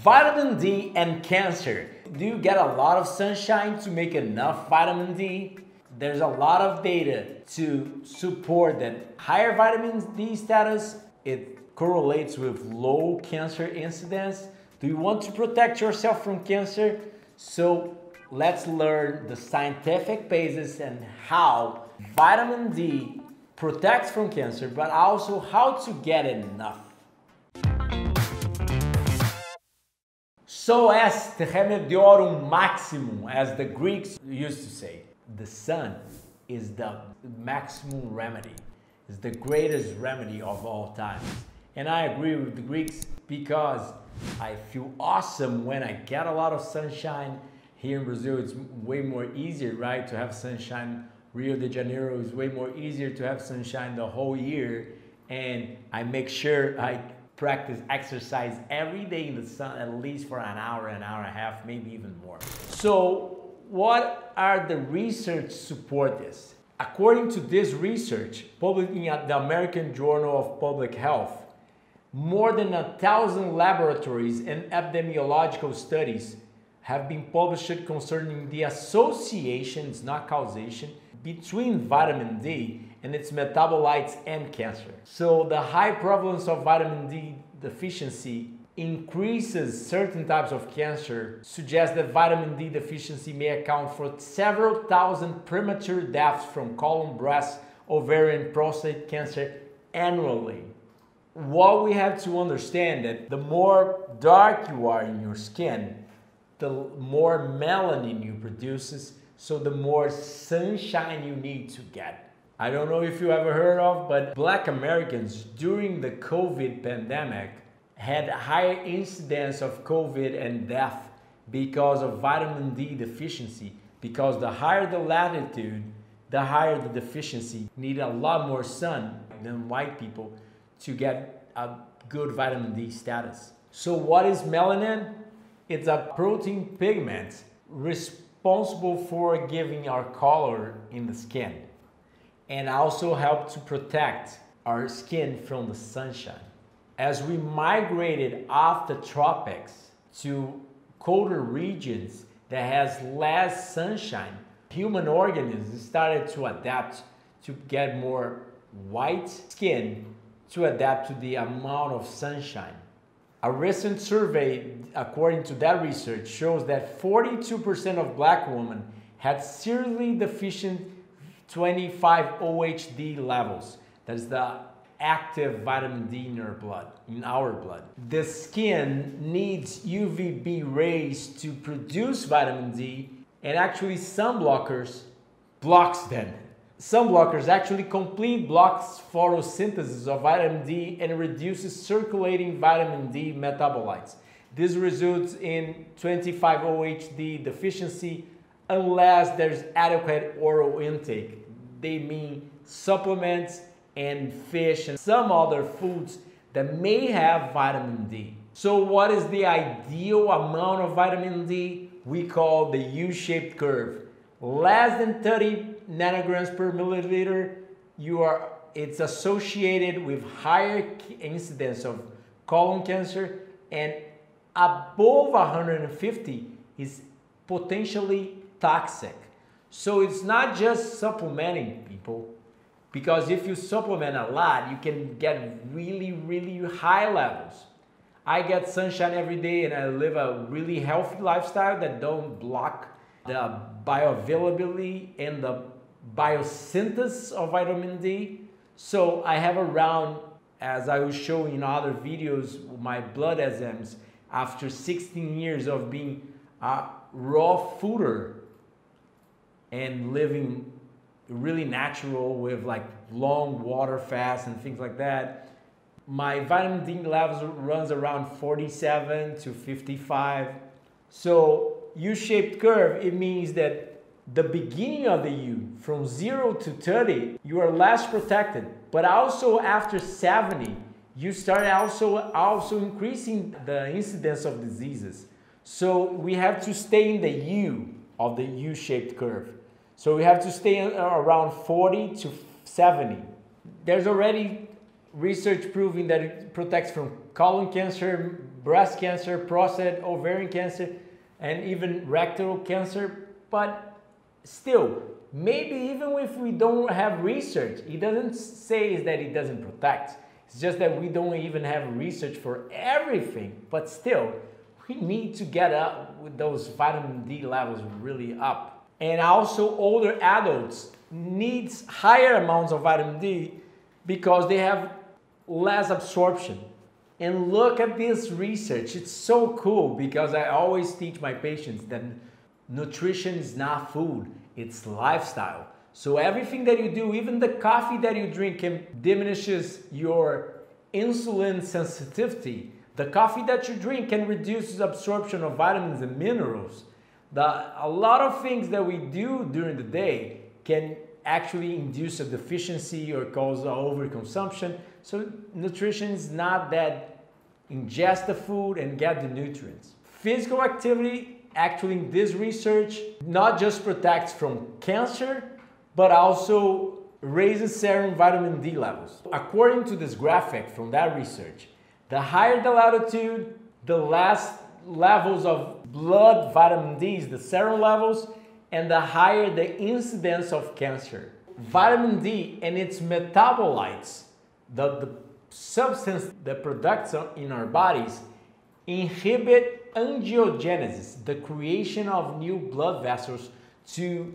Vitamin D and cancer. Do you get a lot of sunshine to make enough vitamin D? There's a lot of data to support that higher vitamin D status, it correlates with low cancer incidence. Do you want to protect yourself from cancer? So let's learn the scientific basis and how vitamin D protects from cancer, but also how to get enough. So as the remediorum maximum, as the Greeks used to say, the sun is the maximum remedy, is the greatest remedy of all times. And I agree with the Greeks because I feel awesome when I get a lot of sunshine. Here in Brazil, it's way more easier, right, to have sunshine. Rio de Janeiro is way more easier to have sunshine the whole year. And I make sure I practice exercise every day in the sun, at least for an hour and a half, maybe even more. So what are the research support this? According to this research, published in the American Journal of Public Health, more than 1,000 laboratories and epidemiological studies have been published concerning the associations, not causation, between vitamin D and its metabolites and cancer. So the high prevalence of vitamin D deficiency increases certain types of cancer, suggests that vitamin D deficiency may account for several thousand premature deaths from colon, breast, ovarian, prostate cancer annually. What we have to understand that the more dark you are in your skin, the more melanin you produces, so the more sunshine you need to get. I don't know if you ever heard of, but Black Americans during the COVID pandemic had higher incidence of COVID and death because of vitamin D deficiency, because the higher the latitude, the higher the deficiency. Need a lot more sun than white people to get a good vitamin D status. So what is melanin? It's a protein pigment responsible for giving our color in the skin and also help to protect our skin from the sunshine. As we migrated off the tropics to colder regions that has less sunshine, human organisms started to adapt to get more white skin to adapt to the amount of sunshine. A recent survey, according to that research, shows that 42% of Black women had seriously deficient 25-OHD levels. That is the active vitamin D in our blood. The skin needs UVB rays to produce vitamin D, and actually sunblockers blocks them. Sunblockers actually completely blocks photosynthesis of vitamin D and reduces circulating vitamin D metabolites. This results in 25-OHD deficiency unless there's adequate oral intake. They mean supplements and fish and some other foods that may have vitamin D. So what is the ideal amount of vitamin D? We call the U-shaped curve. Less than 30 nanograms per milliliter, it's associated with higher incidence of colon cancer, and above 150 is potentially toxic. So it's not just supplementing, people, because if you supplement a lot, you can get really, really high levels. I get sunshine every day and I live a really healthy lifestyle that don't block the bioavailability and the biosynthesis of vitamin D. So I have around, as I will show in other videos, my blood enzymes after 16 years of being a raw fooder and living really natural with like long water fasts and things like that. My vitamin D levels runs around 47 to 55. So U-shaped curve, it means that the beginning of the U, from 0 to 30, you are less protected. But also after 70, you start also increasing the incidence of diseases. So we have to stay in the U of the U-shaped curve. So we have to stay around 40 to 70. There's already research proving that it protects from colon cancer, breast cancer, prostate, ovarian cancer, and even rectal cancer. But still, maybe even if we don't have research, it doesn't say that it doesn't protect. It's just that we don't even have research for everything. But still, we need to get up with those vitamin D levels really up. And also older adults needs higher amounts of vitamin D because they have less absorption. And look at this research. It's so cool because I always teach my patients that nutrition is not food, it's lifestyle. So everything that you do, even the coffee that you drink, can diminishes your insulin sensitivity. The coffee that you drink can reduce the absorption of vitamins and minerals. A lot of things that we do during the day can actually induce a deficiency or cause overconsumption. So nutrition is not that ingest the food and get the nutrients. Physical activity, actually in this research, not just protects from cancer, but also raises serum vitamin D levels. According to this graphic from that research, the higher the latitude, the less levels of blood vitamin D, the serum levels, and the higher the incidence of cancer. Vitamin D and its metabolites, the substance that products in our bodies, inhibit angiogenesis, the creation of new blood vessels to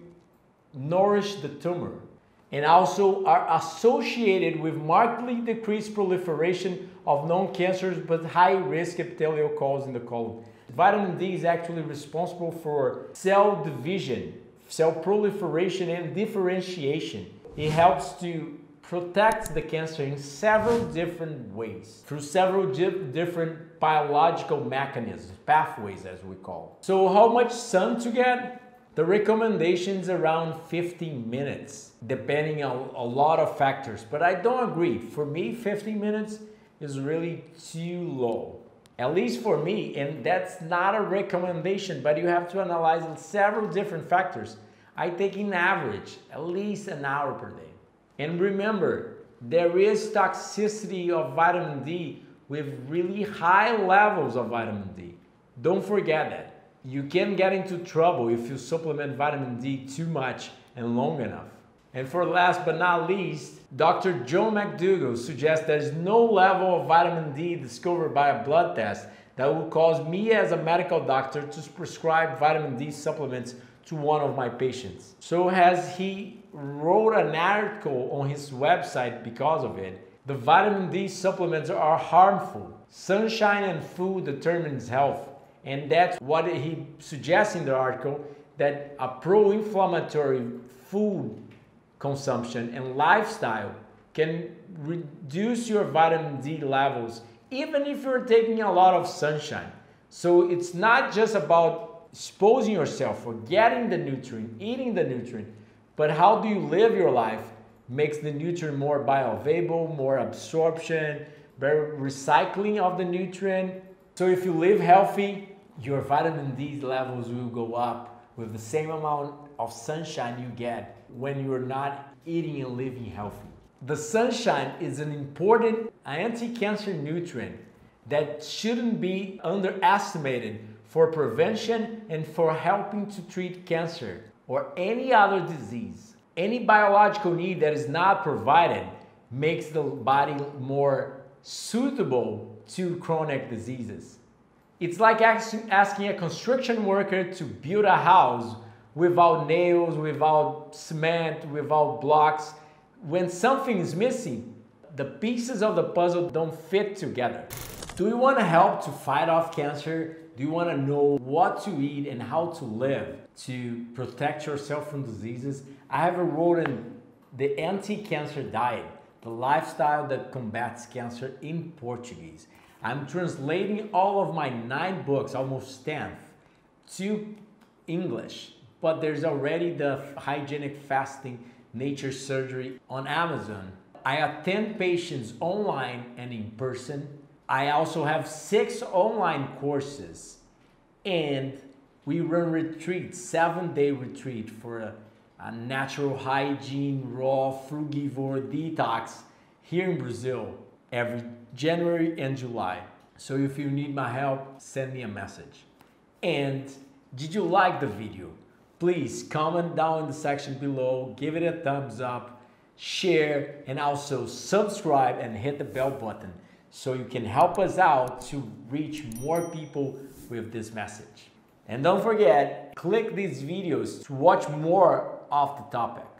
nourish the tumor, and also are associated with markedly decreased proliferation of known cancers but high-risk epithelial calls in the colon. Vitamin D is actually responsible for cell division, cell proliferation, and differentiation. It helps to protect the cancer in several different ways, through several different biological mechanisms, pathways as we call. So how much sun to get? The recommendation is around 15 minutes, depending on a lot of factors, but I don't agree. For me, 15 minutes is really too low, at least for me, and that's not a recommendation, but you have to analyze several different factors. I take in average at least an hour per day. And remember, there is toxicity of vitamin D with really high levels of vitamin D. Don't forget that. You can get into trouble if you supplement vitamin D too much and long enough. And for last but not least, Dr. Joe McDougall suggests there's no level of vitamin D discovered by a blood test that will cause me as a medical doctor to prescribe vitamin D supplements to one of my patients. So as he wrote an article on his website because of it, the vitamin D supplements are harmful. Sunshine and food determines health. And that's what he suggests in the article, that a pro-inflammatory food consumption and lifestyle can reduce your vitamin D levels even if you're taking a lot of sunshine. So it's not just about exposing yourself for getting the nutrient, eating the nutrient, but how do you live your life makes the nutrient more bioavailable, more absorption, better recycling of the nutrient. So if you live healthy, your vitamin D levels will go up with the same amount of sunshine you get when you're not eating and living healthy. The sunshine is an important anti-cancer nutrient that shouldn't be underestimated for prevention and for helping to treat cancer or any other disease. Any biological need that is not provided makes the body more suitable to chronic diseases. It's like asking a construction worker to build a house without nails, without cement, without blocks. When something is missing, the pieces of the puzzle don't fit together. Do you want to help to fight off cancer? Do you want to know what to eat and how to live to protect yourself from diseases? I have written the anti-cancer diet, the lifestyle that combats cancer in Portuguese. I'm translating all of my 9 books, almost 10, to English, but there's already the hygienic fasting nature surgery on Amazon. I attend patients online and in person. I also have 6 online courses, and we run retreats, 7-day retreat for a natural hygiene, raw, frugivore detox here in Brazil every January and July. So if you need my help, send me a message. And did you like the video? Please comment down in the section below, give it a thumbs up, share, and also subscribe and hit the bell button so you can help us out to reach more people with this message. And don't forget, click these videos to watch more of the topic.